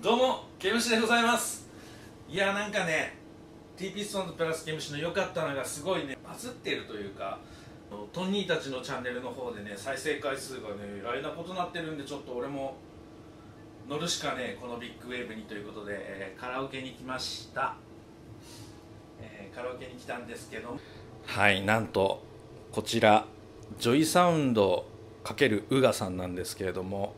どうも、ケムシでございます。いや、なんかね、T ピストンズプラスケムシの良かったのがすごいね、バズっているというか、トニーたちのチャンネルの方でね、再生回数がね、えらいなことになってるんで、ちょっと俺も乗るしかね、このビッグウェーブにということで、カラオケに来ました。カラオケに来たんですけど、はい、なんと、こちら、ジョイサウンド×ウガさんなんですけれども、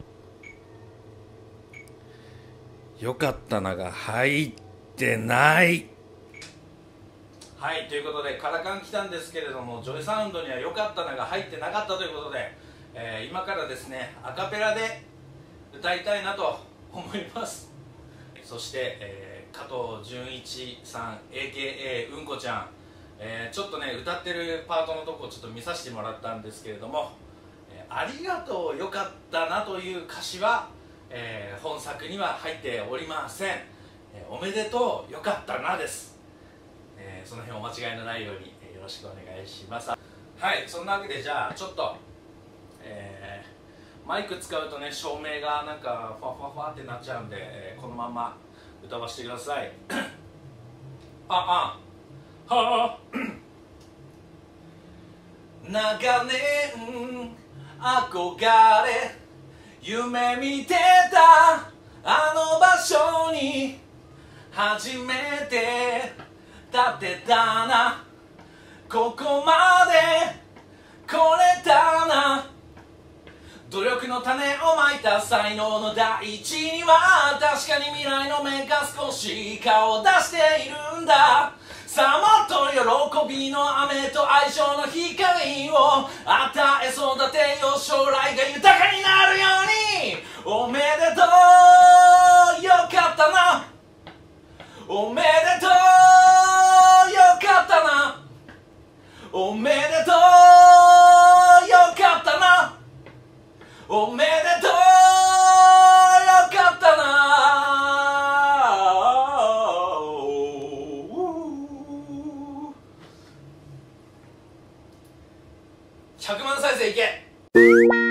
よかったなが入ってない。はい、ということでカラカン来たんですけれども、ジョイサウンドにはよかったなが入ってなかったということで、今からですねアカペラで歌いたいなと思います。そして、加藤純一さん AKA うんこちゃん、ちょっとね歌ってるパートのとこをちょっと見させてもらったんですけれども、ありがとうよかったなという歌詞は本作には入っておりません。おめでとうよかったなです。その辺お間違いのないように、よろしくお願いします。はい、そんなわけでじゃあちょっと、マイク使うとね照明がなんかファファファってなっちゃうんで、このまま歌わせてください。はあ長年憧れ夢見てたあの場所に初めて立てたな、ここまで来れたな、努力の種をまいた才能の大地には確かに未来の芽が少し顔を出しているんだ。さあもっと喜びの雨と愛情の光を与え育てよう、将来が豊かになるように。おめでとうよかったな、おめでとうよかったな、おめでとうよかったな、おめでとうよかったな。100万再生いけ。